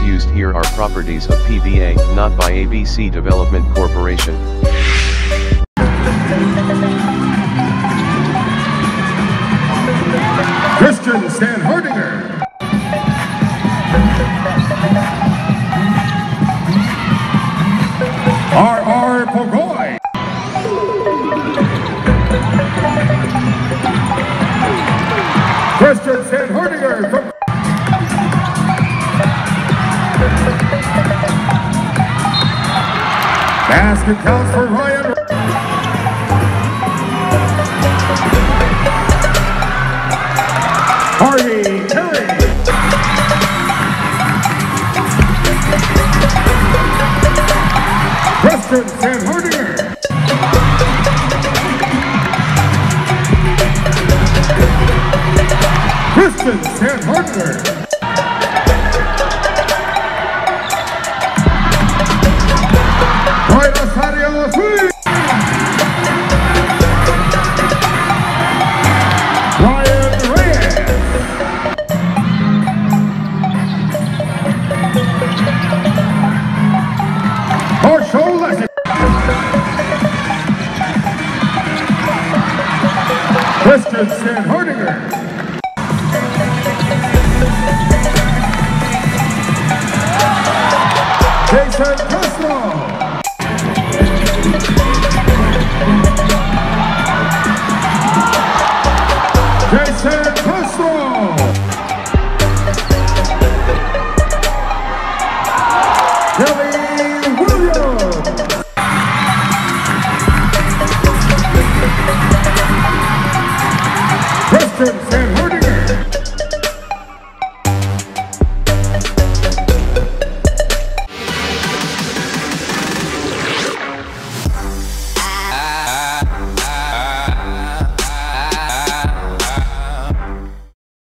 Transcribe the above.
used here are properties of PBA, not by ABC Development Corporation. Christian Stan Hardinger. R.R. Pogoy. Christian Stan Hardinger from basket counts for Ryan. Harvey Terry. Christian Stan Hardinger. Christian Stan Hardinger. Right Rosario Free. Ryan Reyes. Marshall Leslie. Christian Stan Hardinger. Jason Castro. Jason Castro. Kelly Williams. Christian Stan